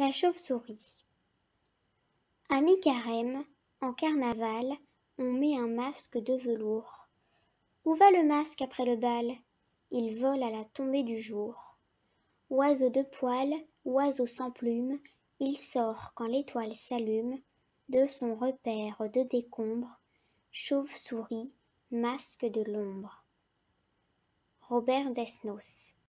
La chauve-souris. À mi-carême, en carnaval, on met un masque de velours. Où va le masque après le bal? Il vole à la tombée du jour. Oiseau de poil, oiseau sans plume, il sort quand l'étoile s'allume de son repaire de décombres. Chauve-souris, masque de l'ombre. Robert Desnos.